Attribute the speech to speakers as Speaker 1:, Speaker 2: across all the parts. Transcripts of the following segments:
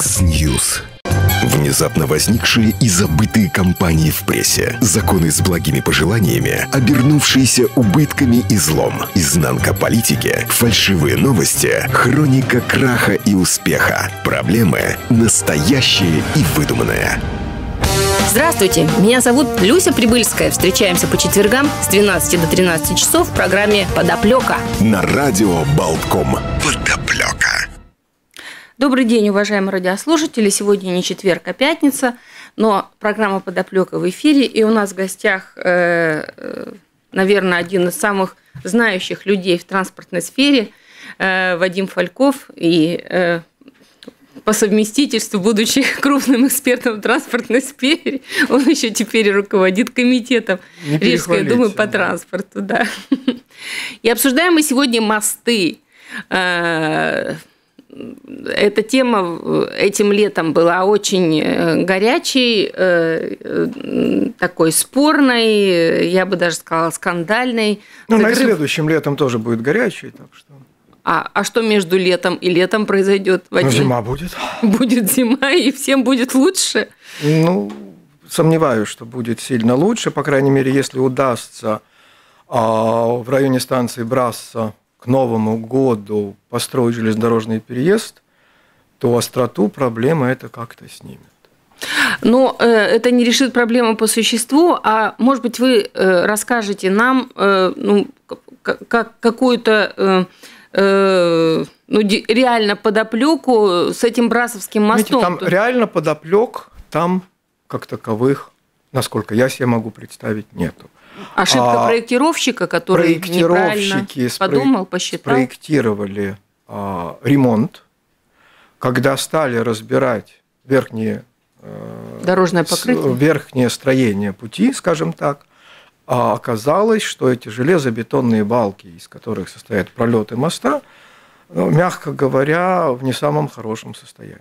Speaker 1: X-News. Внезапно возникшие и забытые кампании в прессе. Законы с благими пожеланиями, обернувшиеся убытками и злом. Изнанка политики, фальшивые новости, хроника краха и успеха. Проблемы настоящие и выдуманные.
Speaker 2: Здравствуйте, меня зовут Люся Прибыльская. Встречаемся по четвергам с 12 до 13 часов в программе «Подоплека».
Speaker 1: На радио Болтком. Подоплека.
Speaker 2: Добрый день, уважаемые радиослушатели. Сегодня не четверг, а пятница, но программа «Подоплека» в эфире. И у нас в гостях, наверное, один из самых знающих людей в транспортной сфере, Вадим Фальков. И по совместительству, будучи крупным экспертом в транспортной сфере, он еще теперь руководит комитетом Рижской думы по транспорту. Да. И обсуждаем мы сегодня мосты. Эта тема этим летом была очень горячей, такой спорной, я бы даже сказала, скандальной.
Speaker 3: Ну, и следующим летом тоже будет горячей, так что...
Speaker 2: А что между летом и летом произойдет, Вадим?
Speaker 3: Ну, зима будет.
Speaker 2: Будет зима, и всем будет лучше?
Speaker 3: Ну, сомневаюсь, что будет сильно лучше. По крайней мере, если удастся в районе станции Брасса к Новому году построить железнодорожный переезд, то остроту проблемы это как-то снимет.
Speaker 2: Но это не решит проблему по существу, а, может быть, вы расскажете нам какую-то... реально подоплеку с этим Брасовским мостом.
Speaker 3: Знаете, там реально подоплек, там как таковых, насколько я себе могу представить, нету.
Speaker 2: Ошибка проектировщика, который неправильно подумал, посчитал.
Speaker 3: Проектировали ремонт, когда стали разбирать верхнее строение пути, скажем так, а оказалось, что эти железобетонные балки, из которых состоят пролеты моста, мягко говоря, в не самом хорошем состоянии.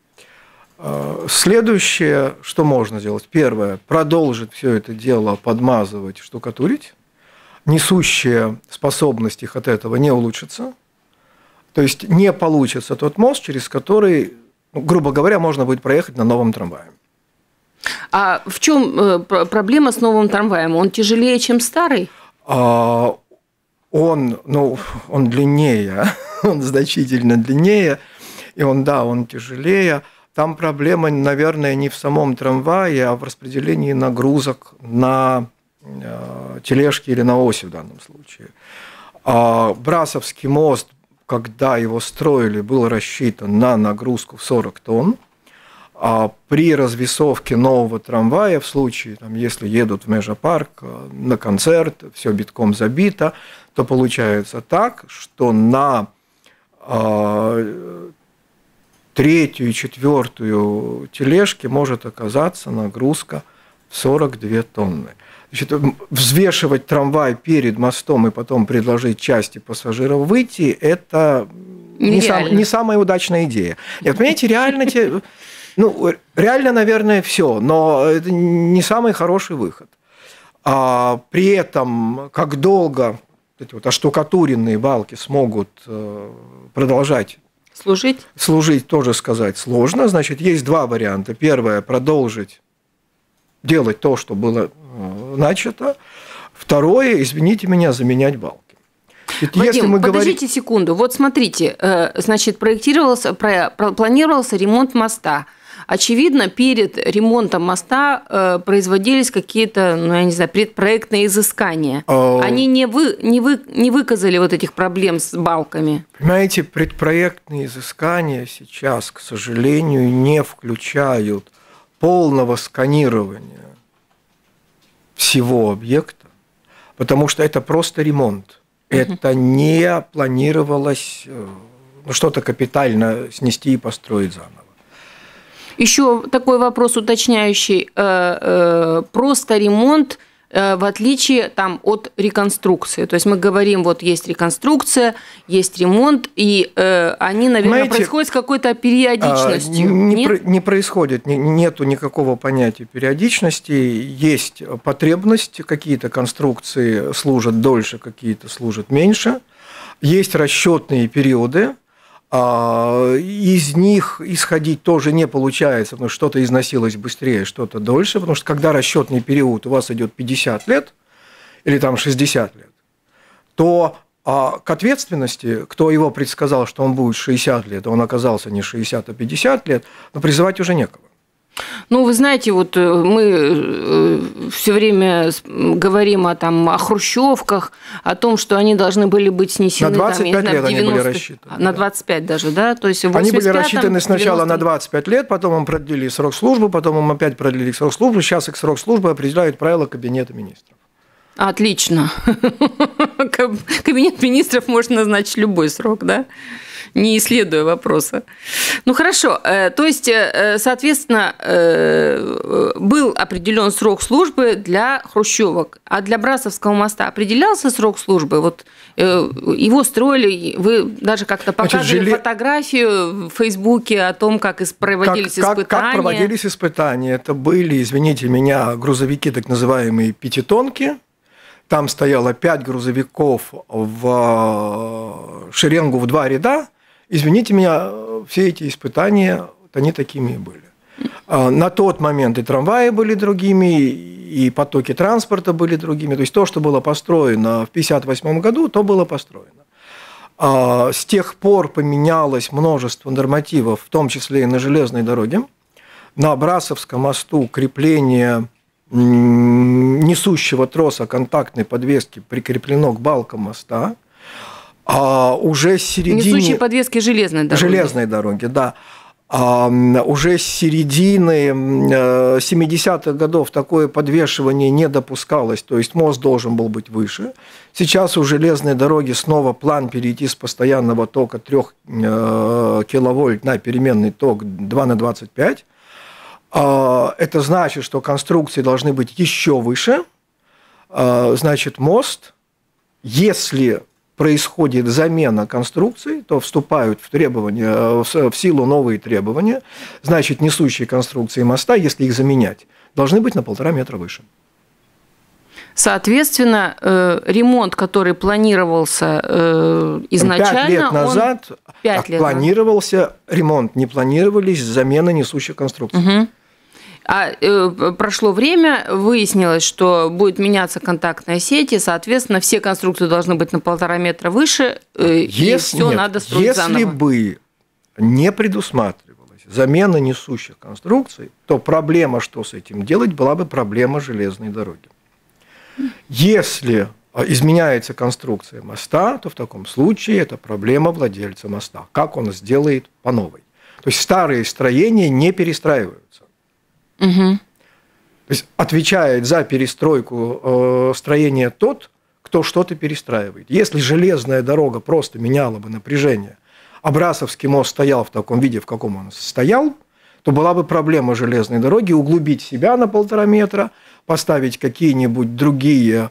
Speaker 3: Следующее, что можно сделать. Первое, продолжить все это дело подмазывать, штукатурить. Несущая способность их от этого не улучшится. То есть не получится тот мост, через который, грубо говоря, можно будет проехать на новом трамвае.
Speaker 2: А в чем проблема с новым трамваем? Он тяжелее, чем старый?
Speaker 3: Он длиннее, он значительно длиннее, и он тяжелее. Там проблема, наверное, не в самом трамвае, а в распределении нагрузок на тележки или на оси в данном случае. Брасовский мост, когда его строили, был рассчитан на нагрузку в 40 тонн. А при развесовке нового трамвая, в случае, если едут в Межапарк на концерт, все битком забито, то получается так, что на третью и четвертую тележки может оказаться нагрузка в 42 тонны. Значит, взвешивать трамвай перед мостом и потом предложить части пассажиров выйти – это не самая удачная идея. Нет, понимаете, реально, наверное, все, но это не самый хороший выход. При этом, как долго эти оштукатуренные балки смогут продолжать служить, тоже сказать сложно. Значит, есть два варианта. Первое – продолжить делать то, что было начато. Второе – извините меня, заменять балки.
Speaker 2: Вадим, подождите секунду. Вот смотрите, значит, планировался ремонт моста. Очевидно, перед ремонтом моста производились какие-то, предпроектные изыскания. Они не выказали вот этих проблем с балками.
Speaker 3: Понимаете, предпроектные изыскания сейчас, к сожалению, не включают полного сканирования всего объекта, потому что это просто ремонт. Это не планировалось что-то капитально снести и построить заново.
Speaker 2: Еще такой вопрос уточняющий. Просто ремонт в отличие от реконструкции. То есть мы говорим, есть реконструкция, есть ремонт, и они, наверное, происходят с какой-то периодичностью.
Speaker 3: Не происходит, нету никакого понятия периодичности. Есть потребность, какие-то конструкции служат дольше, какие-то служат меньше. Есть расчетные периоды. Из них исходить тоже не получается, потому что что-то износилось быстрее, что-то дольше, потому что когда расчетный период у вас идет 50 лет или там 60 лет, то к ответственности, кто его предсказал, что он будет 60 лет, а он оказался не 60, а 50 лет, но призывать уже некого.
Speaker 2: Ну, вы знаете, вот мы все время говорим о хрущевках, о том, что они должны были быть снесены.
Speaker 3: На 25
Speaker 2: там,
Speaker 3: лет они были рассчитаны.
Speaker 2: На 25 даже, да? То есть
Speaker 3: они были рассчитаны сначала на 25 лет, потом им продлили срок службы, потом им опять продлили срок службы. Сейчас их срок службы определяют правила Кабинета министров. Отлично.
Speaker 2: Кабинет министров может назначить любой срок, да? Не исследуя вопроса. Ну, хорошо. То есть, соответственно, был определен срок службы для хрущевок, а для Брасовского моста определялся срок службы? Вот его строили, вы даже как-то показывали фотографию в Фейсбуке о том, как проводились испытания.
Speaker 3: Как проводились испытания? Это были, извините меня, грузовики, так называемые пятитонки. Там стояло 5 грузовиков в шеренгу в 2 ряда. Извините меня, все эти испытания, они такими и были. На тот момент и трамваи были другими, и потоки транспорта были другими. То есть то, что было построено в 1958 году, то было построено. С тех пор поменялось множество нормативов, в том числе и на железной дороге. На Брасовском мосту крепление несущего троса контактной подвески прикреплено к балкам моста. Уже с середины...
Speaker 2: Несущие подвески железной дороги.
Speaker 3: Железной дороги, да. Уже с середины 70-х годов такое подвешивание не допускалось, то есть мост должен был быть выше. Сейчас у железной дороги снова план перейти с постоянного тока 3 киловольт на переменный ток 2 на 25. Это значит, что конструкции должны быть еще выше. Значит, мост, если происходит замена конструкций, то вступают в требования, в силу новые требования. Значит, несущие конструкции моста, если их заменять, должны быть на 1,5 метра выше.
Speaker 2: Соответственно, ремонт, который планировался изначально...
Speaker 3: 5 лет назад
Speaker 2: 5 лет
Speaker 3: планировался ремонт, не планировались замены несущих конструкций.
Speaker 2: Угу. Прошло время, выяснилось, что будет меняться контактная сеть, и, соответственно, все конструкции должны быть на 1,5 метра выше, и все надо строить заново.
Speaker 3: Если бы не предусматривалась замена несущих конструкций, то проблема, что с этим делать, была бы проблема железной дороги. Если изменяется конструкция моста, то в таком случае это проблема владельца моста. Как он сделает по новой? То есть старые строения не перестраиваются. Угу. То есть отвечает за перестройку строения тот, кто что-то перестраивает. Если железная дорога просто меняла бы напряжение, а Брасовский мост стоял в таком виде, в каком он стоял, то была бы проблема железной дороги углубить себя на 1,5 метра, поставить какие-нибудь другие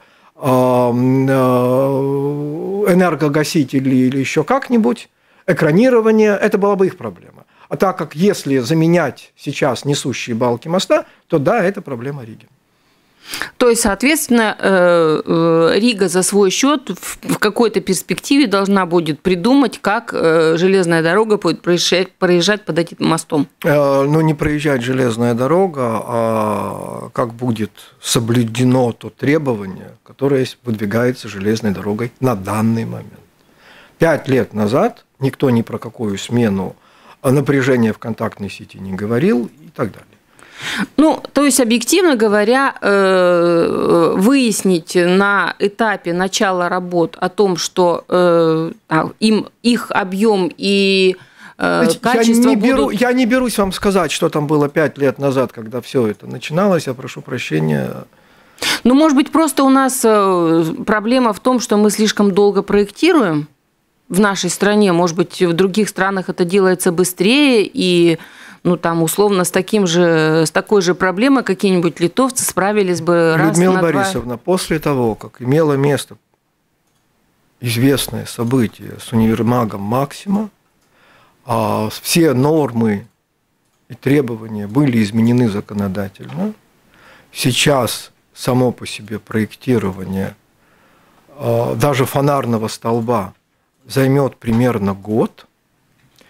Speaker 3: энергогасители или еще как-нибудь, экранирование, это была бы их проблема. А так как если заменять сейчас несущие балки моста, то да, это проблема Риги.
Speaker 2: То есть, соответственно, Рига за свой счет в какой-то перспективе должна будет придумать, как железная дорога будет проезжать под этим мостом.
Speaker 3: Ну, не проезжать железная дорога, а как будет соблюдено то требование, которое выдвигается железной дорогой на данный момент. 5 лет назад никто ни про какую смену напряжения в контактной сети не говорил и так далее.
Speaker 2: Ну, то есть, объективно говоря, выяснить на этапе начала работ о том, что их объем и качество
Speaker 3: Я не берусь вам сказать, что там было 5 лет назад, когда все это начиналось, я прошу прощения.
Speaker 2: Ну, может быть, просто у нас проблема в том, что мы слишком долго проектируем в нашей стране. Может быть, в других странах это делается быстрее, и там условно с такой же проблемой какие-нибудь литовцы справились бы раз на 2.
Speaker 3: Людмила Борисовна, после того, как имело место известное событие с универмагом «Максима», все нормы и требования были изменены законодательно. Сейчас само по себе проектирование даже фонарного столба займет примерно год.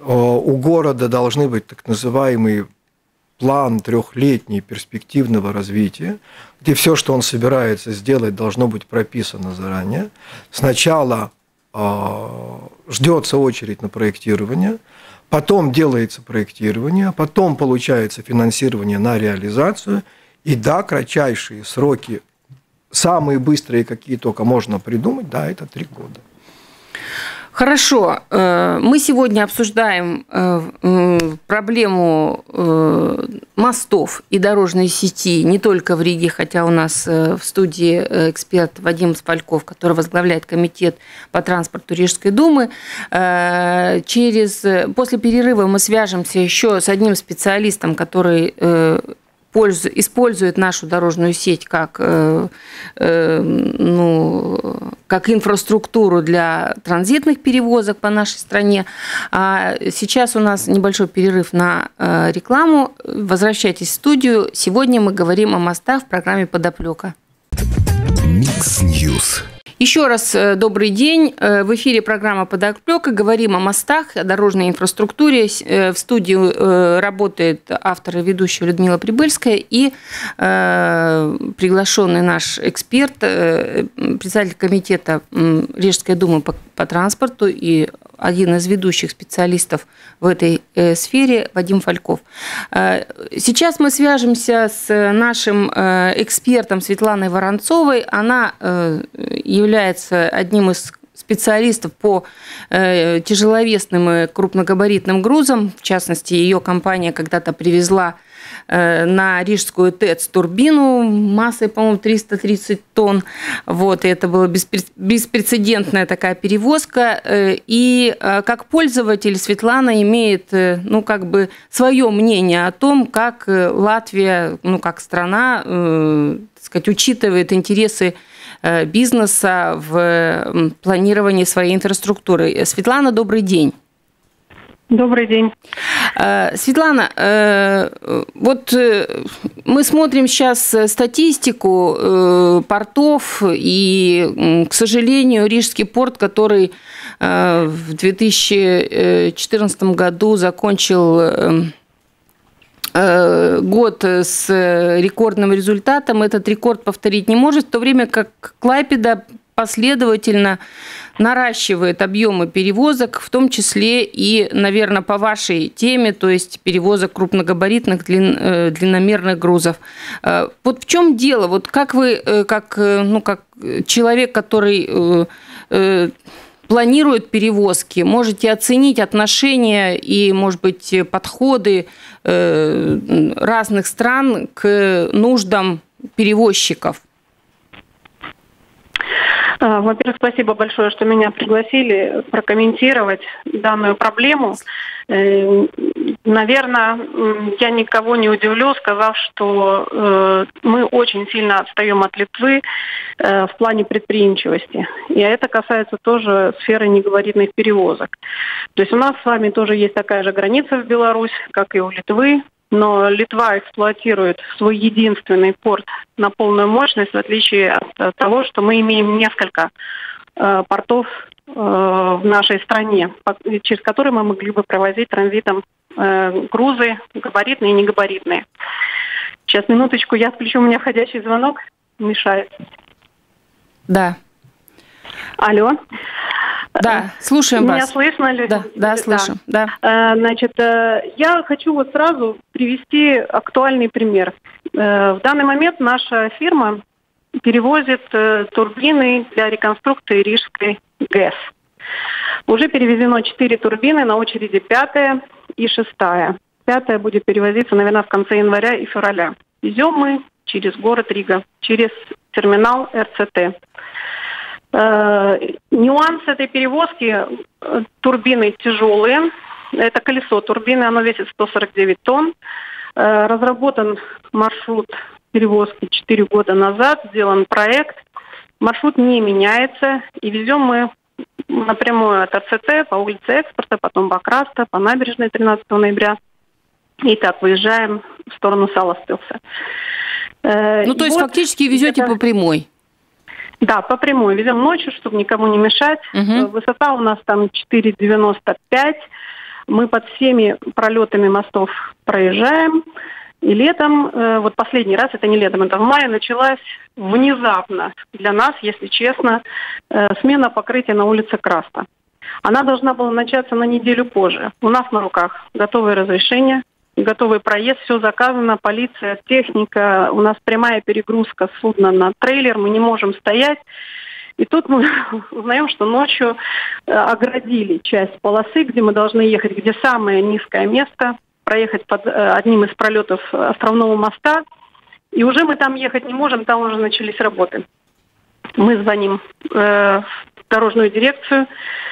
Speaker 3: У города должны быть так называемый план трехлетний перспективного развития, где все, что он собирается сделать, должно быть прописано заранее. Сначала ждется очередь на проектирование, потом делается проектирование, потом получается финансирование на реализацию, и да, кратчайшие сроки, самые быстрые, какие только можно придумать, да, это 3 года.
Speaker 2: Хорошо. Мы сегодня обсуждаем проблему мостов и дорожной сети не только в Риге, хотя у нас в студии эксперт Вадим Спальков, который возглавляет комитет по транспорту Рижской думы. После перерыва мы свяжемся еще с одним специалистом, который использует нашу дорожную сеть как инфраструктуру для транзитных перевозок по нашей стране. А сейчас у нас небольшой перерыв на рекламу. Возвращайтесь в студию. Сегодня мы говорим о мостах в программе «Подоплека».
Speaker 1: Микс Ньюс.
Speaker 2: Еще раз добрый день. В эфире программа «Подоплека». Говорим о мостах, о дорожной инфраструктуре. В студии работает автор и ведущая Людмила Прибыльская и приглашенный наш эксперт, председатель комитета Рижской думы по транспорту и один из ведущих специалистов в этой сфере Вадим Фальков. Сейчас мы свяжемся с нашим экспертом Светланой Воронцовой. Она является одним из специалистов по тяжеловесным и крупногабаритным грузам. В частности, ее компания когда-то привезла на Рижскую ТЭЦ турбину массой, по-моему, 330 тонн. Вот, и это была беспрецедентная такая перевозка. И как пользователь Светлана имеет, свое мнение о том, как Латвия, как страна, учитывает интересы бизнеса в планировании своей инфраструктуры. Светлана, добрый день.
Speaker 4: Добрый день.
Speaker 2: Светлана, мы смотрим сейчас статистику портов, и, к сожалению, Рижский порт, который в 2014 году закончил год с рекордным результатом, этот рекорд повторить не может, в то время как Клайпеда последовательно наращивает объемы перевозок, в том числе и, наверное, по вашей теме, то есть перевозок крупногабаритных длинномерных грузов. Вот в чем дело? Вот как вы, как человек, который планирует перевозки, можете оценить отношения и, может быть, подходы разных стран к нуждам перевозчиков?
Speaker 4: Во-первых, спасибо большое, что меня пригласили прокомментировать данную проблему. Наверное, я никого не удивлю, сказав, что мы очень сильно отстаем от Литвы в плане предприимчивости. И это касается тоже сферы негабаритных перевозок. То есть у нас с вами тоже есть такая же граница в Беларусь, как и у Литвы. Но Литва эксплуатирует свой единственный порт на полную мощность, в отличие от того, что мы имеем несколько портов в нашей стране, через которые мы могли бы провозить транзитом грузы габаритные и негабаритные. Сейчас, минуточку, я включу, у меня входящий звонок мешает.
Speaker 2: Да.
Speaker 4: Алло.
Speaker 2: Да, слушаем вас.
Speaker 4: Меня слышно ли?
Speaker 2: Да, слышим. Да.
Speaker 4: Значит, я хочу сразу привести актуальный пример. В данный момент наша фирма перевозит турбины для реконструкции Рижской ГЭС. Уже перевезено 4 турбины, на очереди 5 и 6. 5 будет перевозиться, наверное, в конце января и февраля. Везем мы через город Рига, через терминал РЦТ. Нюанс этой перевозки: турбины тяжелые, это колесо турбины, оно весит 149 тонн. Разработан маршрут перевозки 4 года назад, сделан проект. Маршрут не меняется, и везем мы напрямую от РЦТ по улице Экспорта, потом Бакраста, по набережной 13 ноября. И так выезжаем в сторону Саласпилса.
Speaker 2: То есть фактически везете по прямой?
Speaker 4: Да, по прямой. Везем ночью, чтобы никому не мешать. Высота у нас там 4,95. Мы под всеми пролетами мостов проезжаем. И летом, вот последний раз, это не летом, это в мае, началась внезапно для нас, если честно, смена покрытия на улице Краста. Она должна была начаться на неделю позже. У нас на руках готовые разрешения, готовый проезд, все заказано, полиция, техника, у нас прямая перегрузка судна на трейлер, мы не можем стоять. И тут мы узнаем, что ночью оградили часть полосы, где мы должны ехать, где самое низкое место, проехать под одним из пролетов островного моста. И уже мы там ехать не можем, там уже начались работы. Мы звоним в дорожную дирекцию,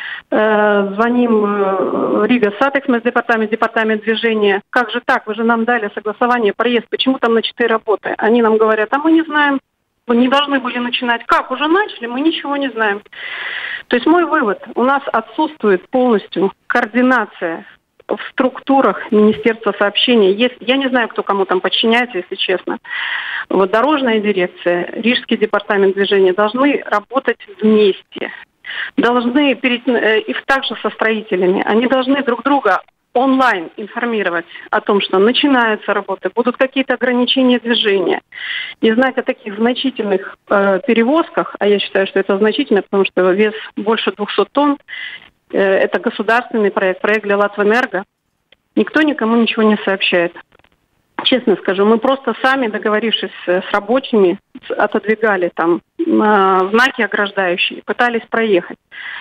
Speaker 4: звоним Рига Сатекс, департамент движения. Как же так? Вы же нам дали согласование, проезд. Почему там начаты работы? Они нам говорят, а мы не знаем. Вы не должны были начинать. Как? Уже начали? Мы ничего не знаем. То есть мой вывод. У нас отсутствует полностью координация в структурах Министерства сообщения. Есть, я не знаю, кто кому там подчиняется, если честно. Вот дорожная дирекция, Рижский департамент движения должны работать вместе. Должны и также со строителями. Они должны друг друга онлайн информировать о том, что начинаются работы, будут какие-то ограничения движения. И знать о таких значительных перевозках, а я считаю, что это значительно, потому что вес больше 200 тонн, это государственный проект для Латвэнерго. Никто никому ничего не сообщает. Честно скажу, мы просто сами, договорившись с рабочими, отодвигали там знаки ограждающие, пытались проехать.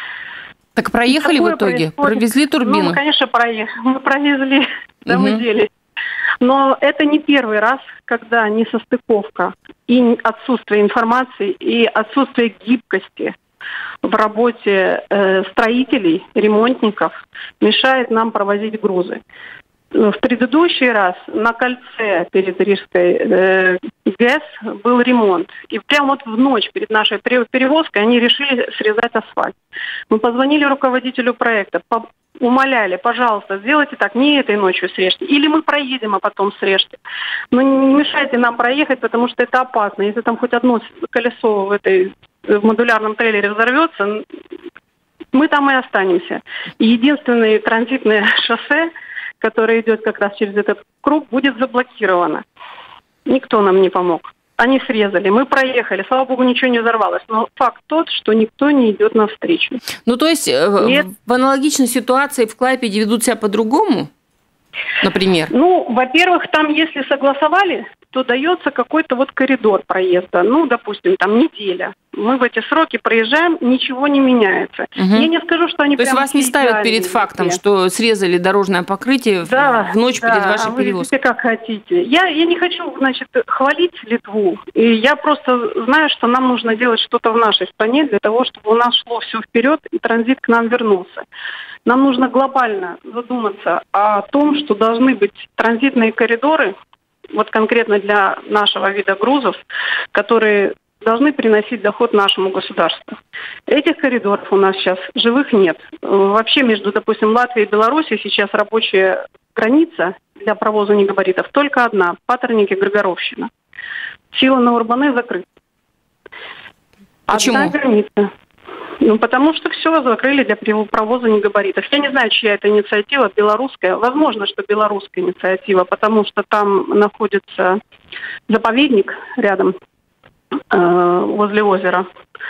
Speaker 2: Так проехали в итоге? Провезли турбину?
Speaker 4: Ну, конечно, проехали. Мы провезли, замудили. Но это не первый раз, когда несостыковка и отсутствие информации, и отсутствие гибкости в работе строителей, ремонтников мешает нам провозить грузы. В предыдущий раз на кольце перед Рижской ГЭС был ремонт. И прямо вот в ночь перед нашей перевозкой они решили срезать асфальт. Мы позвонили руководителю проекта, умоляли, пожалуйста, сделайте так, не этой ночью срежьте. Или мы проедем, а потом срежьте. Но не мешайте нам проехать, потому что это опасно. Если там хоть одно колесо в модулярном трейлере взорвется, мы там и останемся. И единственное транзитное шоссе, которое идет как раз через этот круг, будет заблокировано. Никто нам не помог. Они срезали, мы проехали, слава богу, ничего не взорвалось. Но факт тот, что никто не идет навстречу.
Speaker 2: Ну, то есть в аналогичной ситуации в Клайпеде ведут себя по-другому, например? Ну,
Speaker 4: во-первых, там, если согласовали, то дается какой-то вот коридор проезда. Ну, допустим, там неделя. Мы в эти сроки проезжаем, ничего не меняется.
Speaker 2: Угу.
Speaker 4: Я не скажу, что они...
Speaker 2: То есть вас не ставят перед фактом, что срезали дорожное покрытие в ночь перед вашей перевозкой?
Speaker 4: Да, как хотите. Я не хочу, хвалить Литву. И я просто знаю, что нам нужно делать что-то в нашей стране для того, чтобы у нас шло все вперед и транзит к нам вернулся. Нам нужно глобально задуматься о том, что должны быть транзитные коридоры, вот конкретно для нашего вида грузов, которые должны приносить доход нашему государству. Этих коридоров у нас сейчас живых нет. Вообще между, допустим, Латвией и Белоруссией сейчас рабочая граница для провоза негабаритов только одна – Патерники-Григоровщина. Сила на Урбане закрыта.
Speaker 2: Почему?
Speaker 4: Одна граница. Потому что все закрыли для провоза негабаритов. Я не знаю, чья это инициатива, белорусская. Возможно, что белорусская инициатива, потому что там находится заповедник рядом, возле озера.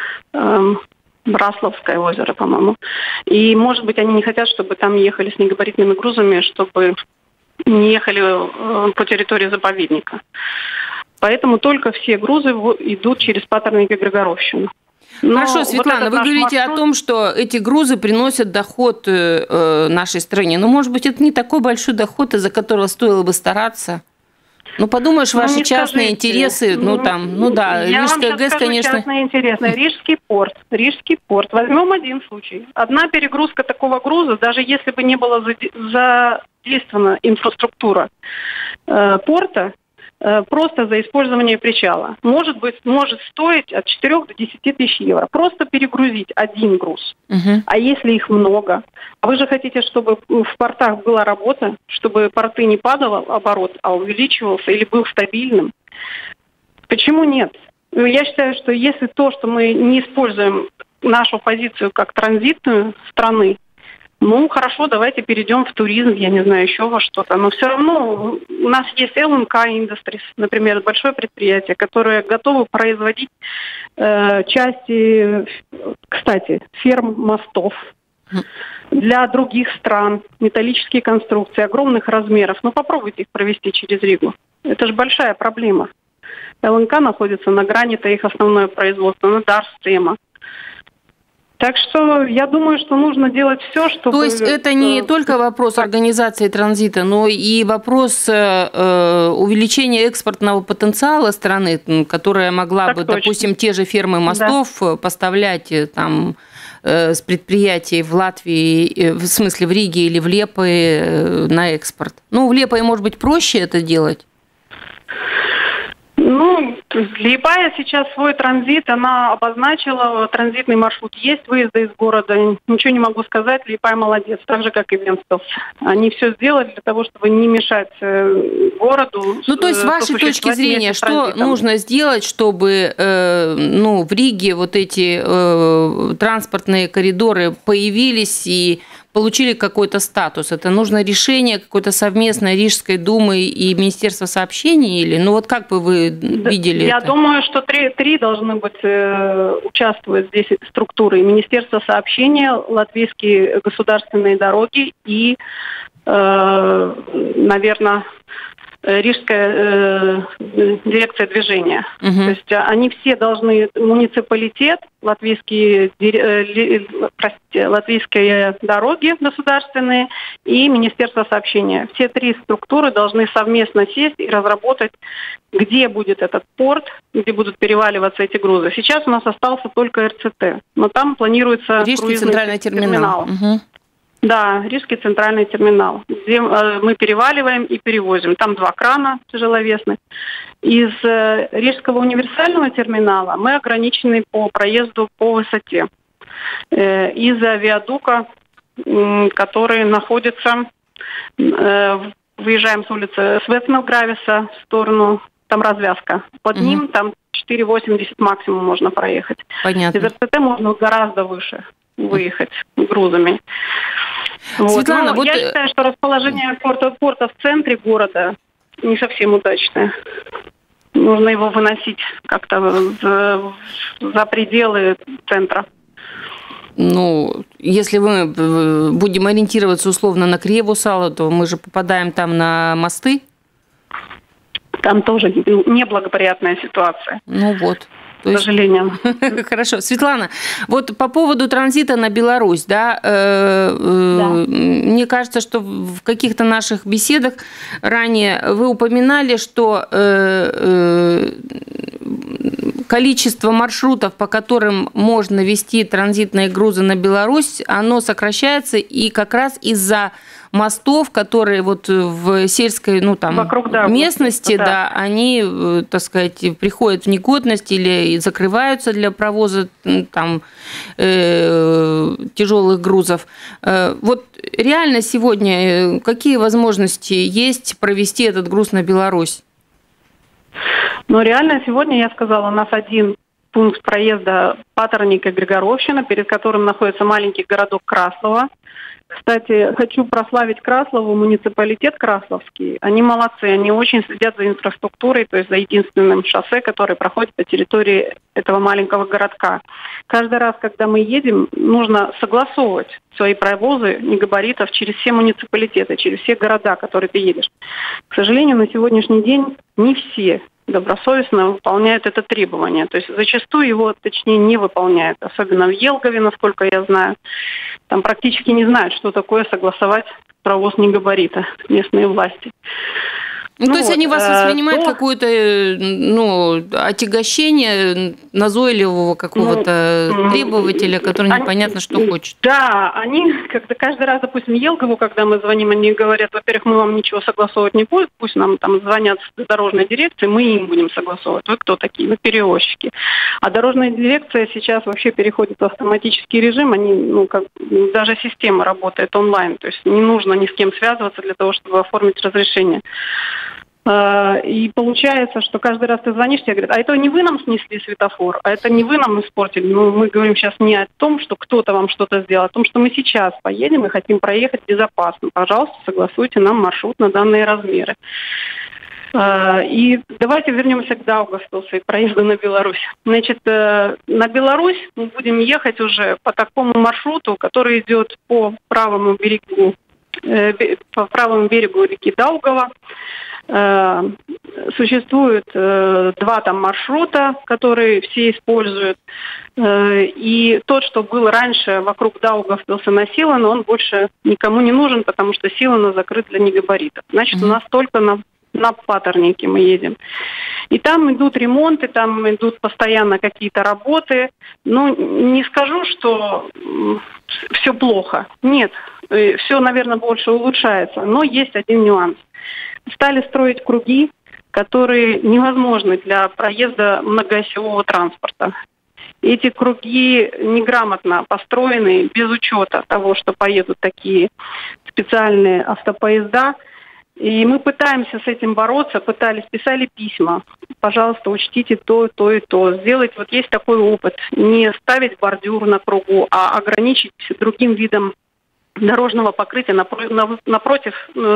Speaker 4: Брасловское озеро, по-моему. И, может быть, они не хотят, чтобы там ехали с негабаритными грузами, чтобы не ехали по территории заповедника. Поэтому только все грузы идут через Патерники-Григоровщину.
Speaker 2: Хорошо, Светлана, вы говорите о том, что эти грузы приносят доход нашей стране. Но, может быть, это не такой большой доход, из-за которого стоило бы стараться? Подумаешь, ваши частные интересы, Рижская ГЭС, конечно...
Speaker 4: частные интересы. Рижский порт. Возьмем один случай. Одна перегрузка такого груза, даже если бы не была задействована инфраструктура порта, просто за использование причала. Может стоить от 4 до 10 тысяч евро. Просто перегрузить один груз.
Speaker 2: Угу.
Speaker 4: А если их много? А вы же хотите, чтобы в портах была работа, чтобы порты не падал оборот, а увеличивался или был стабильным? Почему нет? Я считаю, что если то, что мы не используем нашу позицию как транзитную страны, Ну, хорошо, давайте перейдем в туризм, я не знаю, еще во что-то. Но все равно у нас есть ЛНК Industries, например, большое предприятие, которое готово производить части, кстати, ферм мостов для других стран, металлические конструкции огромных размеров. Ну, попробуйте их провести через Ригу. Это же большая проблема. ЛНК находится на грани, это их основное производство, на Дарстема. Так что я думаю, что нужно делать все, чтобы...
Speaker 2: То есть это не только вопрос организации транзита, но и вопрос увеличения экспортного потенциала страны, которая могла
Speaker 4: так
Speaker 2: бы,
Speaker 4: точно.
Speaker 2: Допустим, те же фермы мостов поставлять там с предприятий в Латвии, в смысле в Риге или в Лепое на экспорт. Ну, в Лепое, может быть, проще это делать?
Speaker 4: Ну, Лиепая сейчас свой транзит, она обозначила, транзитный маршрут есть, выезды из города. Ничего не могу сказать, Лиепая молодец, так же, как и Венспилс. Они все сделали для того, чтобы не мешать городу.
Speaker 2: Ну, то есть, с вашей точки зрения, что нужно сделать, чтобы в Риге вот эти транспортные коридоры появились и получили какой-то статус? Это нужно решение какое-то совместное Рижской думы и Министерства сообщений? Или, ну вот как бы вы видели
Speaker 4: Я
Speaker 2: это?
Speaker 4: думаю, что три должны быть участвовать здесь структуры. Министерство сообщения, Латвийские государственные дороги и, наверное, Рижская дирекция движения. То есть они все должны, муниципалитет, латвийские дороги государственные и Министерство сообщения. Все три структуры должны совместно сесть и разработать, где будет этот порт, где будут переваливаться эти грузы. Сейчас у нас остался только РЦТ, но там планируется
Speaker 2: Рижский центральный терминал.
Speaker 4: Да, Рижский центральный терминал, где мы переваливаем и перевозим. Там 2 крана тяжеловесных. Из Рижского универсального терминала мы ограничены по проезду по высоте. Из-за виадука, который находится, выезжаем с улицы Светмелгрависа в сторону, там развязка. Под ним там 4,80 максимум можно проехать.
Speaker 2: Понятно.
Speaker 4: Из РЦТ можно гораздо выше выехать грузами.
Speaker 2: Светлана,
Speaker 4: Я считаю, что расположение порта в центре города не совсем удачное. Нужно его выносить как-то за пределы центра.
Speaker 2: Ну, если мы будем ориентироваться условно на Криеву-Сало, то мы же попадаем там на мосты.
Speaker 4: Там тоже неблагоприятная ситуация.
Speaker 2: Ну вот.
Speaker 4: К сожалению.
Speaker 2: Хорошо. Светлана, вот по поводу транзита на Беларусь, мне кажется, что в каких-то наших беседах ранее вы упоминали, что количество маршрутов, по которым можно вести транзитные грузы на Беларусь, оно сокращается, и как раз из-за мостов, которые вот в сельской, вокруг, местности, они, так сказать, приходят в негодность или закрываются для провоза тяжелых грузов. Вот реально сегодня какие возможности есть провести этот груз на Беларусь?
Speaker 4: Ну, реально сегодня, я сказала, у нас один пункт проезда Паторник и Григоровщина, перед которым находится маленький городок Краслово. Кстати, хочу прославить Краслову, муниципалитет Красловский. Они молодцы, они очень следят за инфраструктурой, то есть за единственным шоссе, которое проходит по территории этого маленького городка. Каждый раз, когда мы едем, нужно согласовывать свои провозы негабаритов через все муниципалитеты, через все города, которые ты едешь. К сожалению, на сегодняшний день не все добросовестно выполняют это требование. То есть зачастую его, точнее, не выполняют. Особенно в Елгове, насколько я знаю. Там практически не знают, что такое согласовать провоз негабарита местные власти.
Speaker 2: То есть они вас воспринимают какое-то отягощение назойливого какого-то требователя, который непонятно, что хочет.
Speaker 4: Да, они каждый раз, допустим, Елгову, когда мы звоним, они говорят, во-первых, мы вам ничего согласовывать не будем, пусть нам там звонят с дорожной дирекции, мы им будем согласовывать. Вы кто такие? Вы перевозчики. А дорожная дирекция сейчас вообще переходит в автоматический режим, они, даже система работает онлайн, то есть не нужно ни с кем связываться для того, чтобы оформить разрешение. И получается, что каждый раз ты звонишь, тебе говорят, а это не вы нам снесли светофор, а это не вы нам испортили. Но мы говорим сейчас не о том, что кто-то вам что-то сделал, а о том, что мы сейчас поедем и хотим проехать безопасно. Пожалуйста, согласуйте нам маршрут на данные размеры. И давайте вернемся к Даугавпилсу и проезду на Беларусь. Значит, на Беларусь мы будем ехать уже по такому маршруту, который идет по правому берегу реки Даугава. Существует 2 там маршрута, которые все используют. И тот, что был раньше вокруг Даугавпилса на Силано, он больше никому не нужен, потому что Силано закрыт для негабаритов. Значит, у нас только на Патернике мы едем. И там идут ремонты, там идут постоянно какие-то работы. Ну, не скажу, что все плохо. Нет, все, наверное, больше улучшается. Но есть один нюанс. Стали строить круги, которые невозможны для проезда многоосевого транспорта. Эти круги неграмотно построены, без учета того, что поедут такие специальные автопоезда. И мы пытаемся с этим бороться, писали письма. Пожалуйста, учтите то и то. Сделать, вот есть такой опыт, не ставить бордюр на кругу, а ограничить другим видом дорожного покрытия напротив,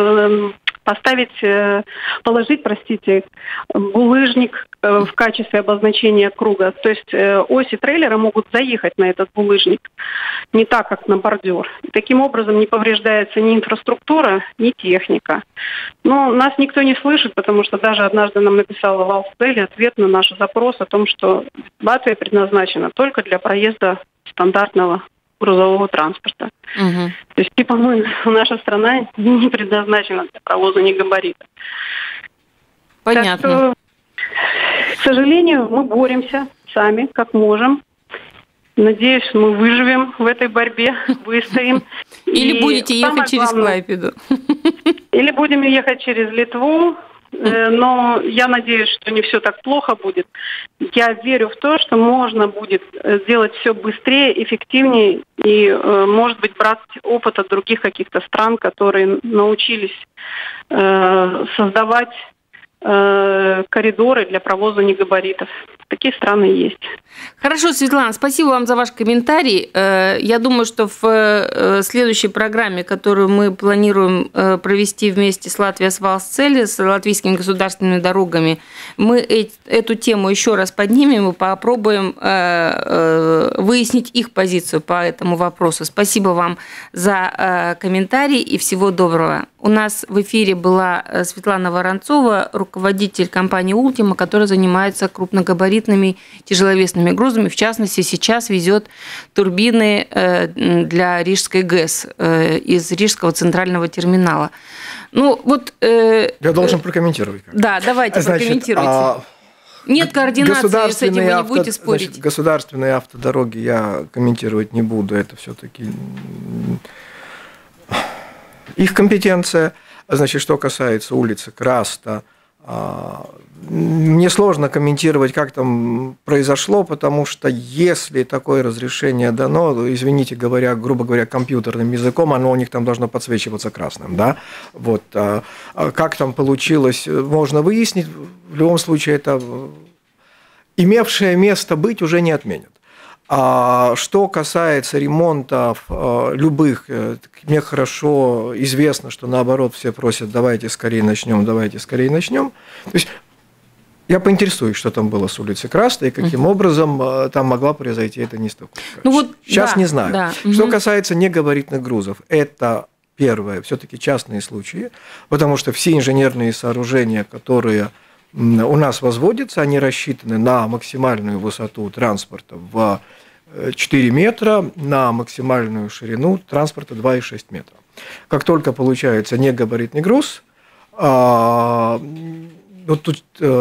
Speaker 4: положить, булыжник в качестве обозначения круга. То есть оси трейлера могут заехать на этот булыжник, не так, как на бордюр. Таким образом не повреждается ни инфраструктура, ни техника. Но нас никто не слышит, потому что даже однажды нам написала Валсдели ответ на наш запрос о том, что Латвия предназначена только для проезда стандартного грузового транспорта. Угу. То есть, наша страна не предназначена для провоза негабаритов.
Speaker 2: Понятно.
Speaker 4: Так что, к сожалению, мы боремся сами, как можем. Надеюсь, мы выживем в этой борьбе, выстоим.
Speaker 2: Или будете ехать через Клайпеду.
Speaker 4: Или будем ехать через Литву. Но я надеюсь, что не все так плохо будет. Я верю в то, что можно будет сделать все быстрее, эффективнее и, может быть, брать опыт от других каких-то стран, которые научились создавать коридоры для провоза негабаритов. Такие страны есть.
Speaker 2: Хорошо, Светлана, спасибо вам за ваш комментарий. Я думаю, что в следующей программе, которую мы планируем провести вместе с Латвия с Валсцели, с латвийскими государственными дорогами, мы эту тему еще раз поднимем и попробуем выяснить их позицию по этому вопросу. Спасибо вам за комментарий и всего доброго. У нас в эфире была Светлана Воронцова, руководитель компании «Ультима», которая занимается крупногабаритными тяжеловесными грузами. В частности, сейчас везет турбины для Рижской ГЭС из Рижского центрального терминала. Ну, вот,
Speaker 3: я должен прокомментировать.
Speaker 2: Да, давайте, прокомментируйте. Нет координации, с этим вы не будете спорить.
Speaker 3: Значит, государственные автодороги я комментировать не буду. Это все-таки их компетенция. Значит, что касается улицы Краста, мне сложно комментировать, как там произошло, потому что если такое разрешение дано, извините говоря, грубо говоря, компьютерным языком, оно у них там должно подсвечиваться красным, да? Вот. Как там получилось, можно выяснить. В любом случае, это имевшее место быть уже не отменят. А что касается ремонтов любых, мне хорошо известно, что наоборот все просят, давайте скорее начнем. То есть я поинтересуюсь, что там было с улицы Краста и каким образом там могла произойти эта нестыковка.
Speaker 2: Ну, вот,
Speaker 3: сейчас
Speaker 2: да,
Speaker 3: не знаю.
Speaker 2: Да.
Speaker 3: Что касается негабаритных грузов, это первое, все-таки частные случаи, потому что все инженерные сооружения, которые у нас возводятся, они рассчитаны на максимальную высоту транспорта в 4 метра, на максимальную ширину транспорта 2,6 метра. Как только получается негабаритный груз, вот тут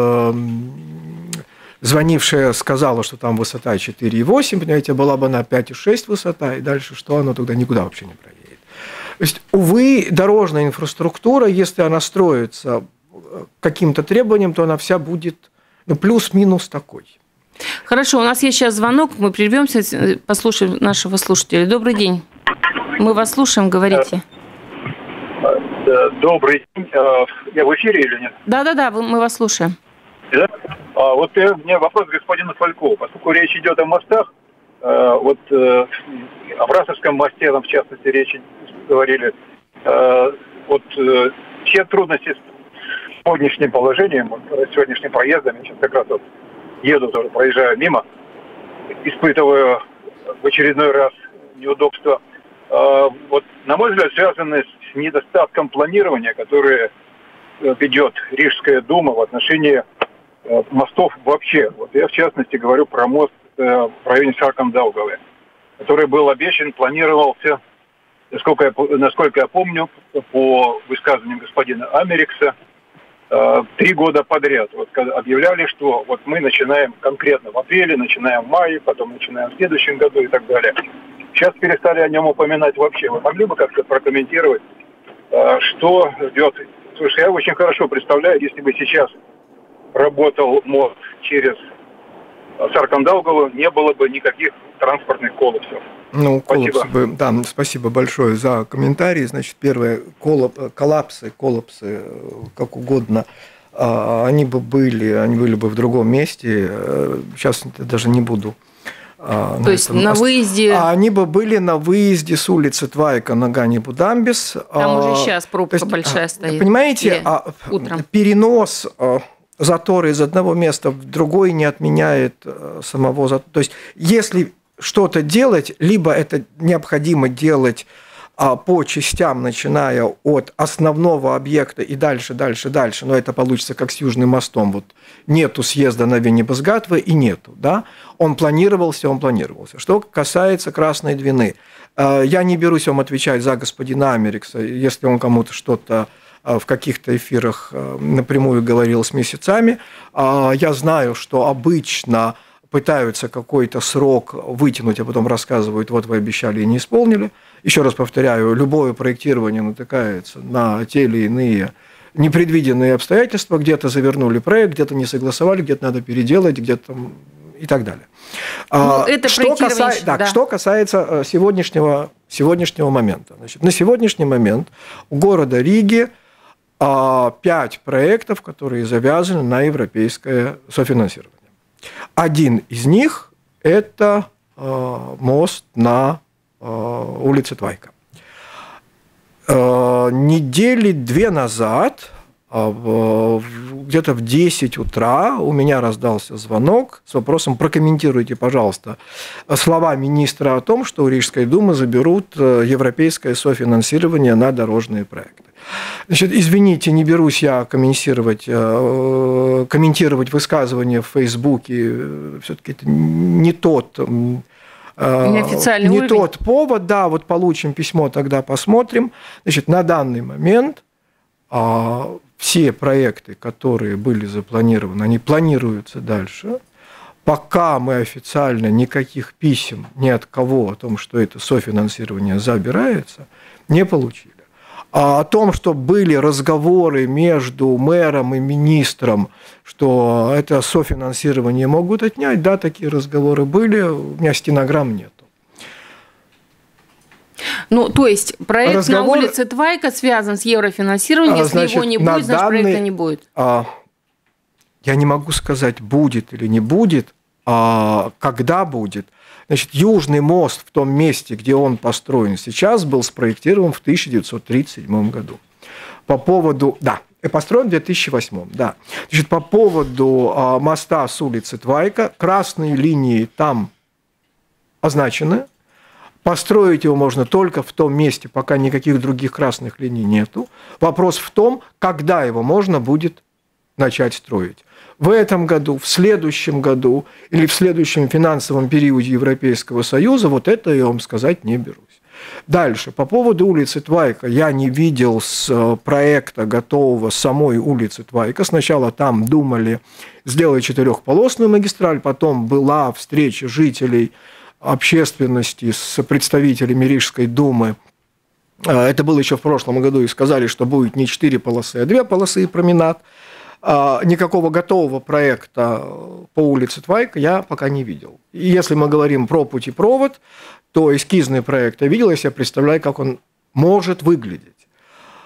Speaker 3: звонившая сказала, что там высота 4,8, понимаете, была бы на 5,6 высота, и дальше что, оно тогда никуда вообще не проедет. То есть, увы, дорожная инфраструктура, если она строится каким-то требованиям, то она вся будет плюс-минус такой.
Speaker 2: Хорошо, у нас есть сейчас звонок, мы прервемся, послушаем нашего слушателя. Добрый день. Мы вас слушаем, говорите.
Speaker 5: Добрый день. Я в эфире или нет?
Speaker 2: Да, мы вас слушаем.
Speaker 5: Да? Вот у меня вопрос к господину Фалькову. Поскольку речь идет о мостах, о Брасовском мосте, в частности, речь говорили, все трудности с сегодняшним положением, с сегодняшним проездом, я сейчас как раз еду, тоже проезжаю мимо, испытываю в очередной раз неудобства. На мой взгляд, связаны с недостатком планирования, которое ведет Рижская дума в отношении мостов вообще. Я, в частности, говорю про мост в районе Саркандаугавы, который был обещан, планировался, насколько я помню, по высказываниям господина Америкса, 3 года подряд. Объявляли, что мы начинаем конкретно в апреле, начинаем в мае, потом начинаем в следующем году и так далее. Сейчас перестали о нем упоминать вообще. Вы могли бы как-то прокомментировать, что ждет? Слушай, я очень хорошо представляю, если бы сейчас работал мост через Саркандаугаву, не было бы никаких транспортных коллапсов.
Speaker 3: Спасибо большое за комментарий. Значит, первое, коллапсы, как угодно, они были бы в другом месте. Сейчас даже не буду.
Speaker 2: То есть на выезде...
Speaker 3: Они бы были на выезде с улицы Твайка на Ганни-Будамбис.
Speaker 2: Там уже сейчас пробка большая стоит.
Speaker 3: Понимаете,
Speaker 2: утром.
Speaker 3: Перенос затора из одного места в другое не отменяет самого затора. То есть если что-то делать, либо это необходимо делать по частям, начиная от основного объекта и дальше, но это получится как с Южным мостом. Нету съезда на Венебасгатве и нету. Да? Он планировался. Что касается Красной Двины, я не берусь вам отвечать за господина Америкса, если он кому-то что-то в каких-то эфирах напрямую говорил с месяцами. Я знаю, что обычно пытаются какой-то срок вытянуть, а потом рассказывают, вы обещали и не исполнили. Еще раз повторяю, любое проектирование натыкается на те или иные непредвиденные обстоятельства. Где-то завернули проект, где-то не согласовали, где-то надо переделать, где-то и так далее. Что касается сегодняшнего момента. Значит, на сегодняшний момент у города Риги 5 проектов, которые завязаны на европейское софинансирование. Один из них – это мост на улице Твайка. Недели 2 назад, где-то в 10 утра, у меня раздался звонок с вопросом: прокомментируйте, пожалуйста, слова министра о том, что у Рижской думы заберут европейское софинансирование на дорожные проекты. Значит, извините, не берусь я комментировать высказывания в Фейсбуке. Все-таки это не тот повод. Да, получим письмо, тогда посмотрим. Значит, на данный момент все проекты, которые были запланированы, они планируются дальше. Пока мы официально никаких писем ни от кого о том, что это софинансирование забирается, не получили. А о том, что были разговоры между мэром и министром, что это софинансирование могут отнять, да, такие разговоры были, у меня стенограмм нету.
Speaker 2: То есть проект на улице Твайка связан с еврофинансированием, если его не будет, значит проекта не будет.
Speaker 3: Я не могу сказать, будет или не будет, когда будет. Значит, Южный мост в том месте, где он построен сейчас, был спроектирован в 1937 году. Построен в 2008, да. Значит, по поводу моста с улицы Твайка, красные линии там означены. Построить его можно только в том месте, пока никаких других красных линий нету. Вопрос в том, когда его можно будет начать строить. В этом году, в следующем году или в следующем финансовом периоде Европейского Союза, это я вам сказать не берусь. Дальше, по поводу улицы Твайка, я не видел с проекта готового самой улицы Твайка. Сначала там думали сделать 4-полосную магистраль, потом была встреча жителей, общественности с представителями Рижской думы. Это было еще в прошлом году, и сказали, что будет не 4 полосы, а 2 полосы и променад. Никакого готового проекта по улице Твайка я пока не видел. И если мы говорим про путепровод, то эскизный проект я видел, если я представляю, как он может выглядеть.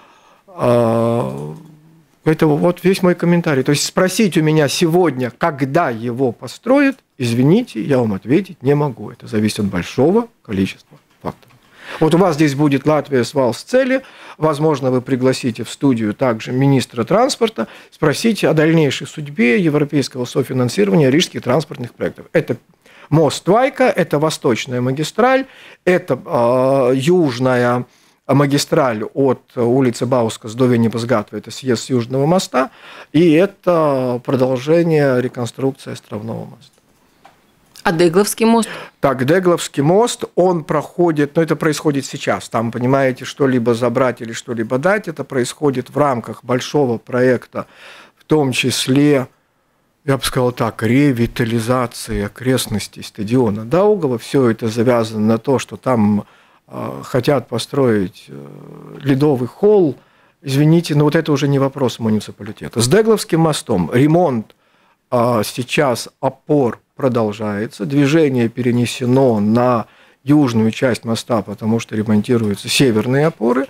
Speaker 3: Это вот весь мой комментарий. То есть спросить у меня сегодня, когда его построят, извините, я вам ответить не могу. Это зависит от большого количества факторов. Вот у вас здесь будет Латвия с Валсцели. Возможно, вы пригласите в студию также министра транспорта, спросите о дальнейшей судьбе европейского софинансирования рижских транспортных проектов. Это мост Вайка, это Восточная магистраль, это южная магистраль от улицы Баускас до Венепасгатвы, это съезд с Южного моста, и это продолжение реконструкции Островного моста.
Speaker 2: А Дегловский мост?
Speaker 3: Так, Дегловский мост, он проходит, это происходит сейчас, там, понимаете, что-либо забрать или что-либо дать, это происходит в рамках большого проекта, в том числе, я бы сказал так, ревитализации окрестностей стадиона Даугава. Все это завязано на то, что там хотят построить ледовый холл. Извините, но вот это уже не вопрос муниципалитета. С Дегловским мостом ремонт сейчас опор продолжается. Движение перенесено на южную часть моста, потому что ремонтируются северные опоры.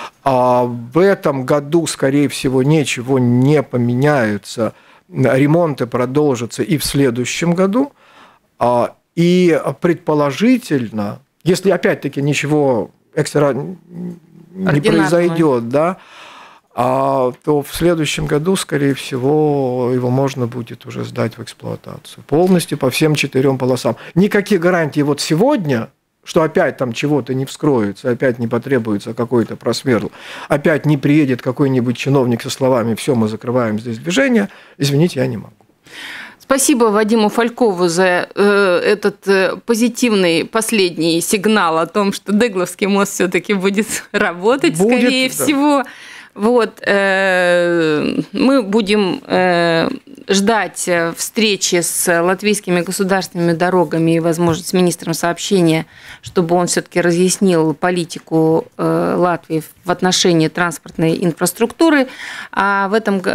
Speaker 3: В этом году, скорее всего, ничего не поменяется. Ремонты продолжатся и в следующем году. И предположительно, если опять-таки ничего экстра не произойдет, да, то в следующем году, скорее всего, его можно будет уже сдать в эксплуатацию полностью по всем 4 полосам. Никаких гарантий вот сегодня, что опять там чего-то не вскроется, опять не потребуется какой-то просверл, опять не приедет какой-нибудь чиновник со словами «все, мы закрываем здесь движение», извините, я не могу.
Speaker 2: Спасибо Вадиму Фалькову за этот позитивный последний сигнал о том, что Дегловский мост все-таки будет работать, скорее всего. Вот, мы будем ждать встречи с латвийскими государственными дорогами и, возможно, с министром сообщения, чтобы он все-таки разъяснил политику Латвии в отношении транспортной инфраструктуры. А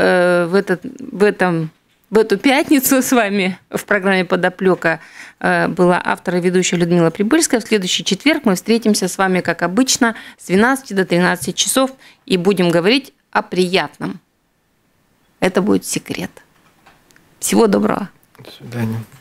Speaker 2: в эту пятницу с вами в программе «Подоплека» была автор и ведущая Людмила Прибыльская. В следующий четверг мы встретимся с вами, как обычно, с 12 до 13 часов и будем говорить о приятном. Это будет секрет. Всего доброго.
Speaker 3: До свидания.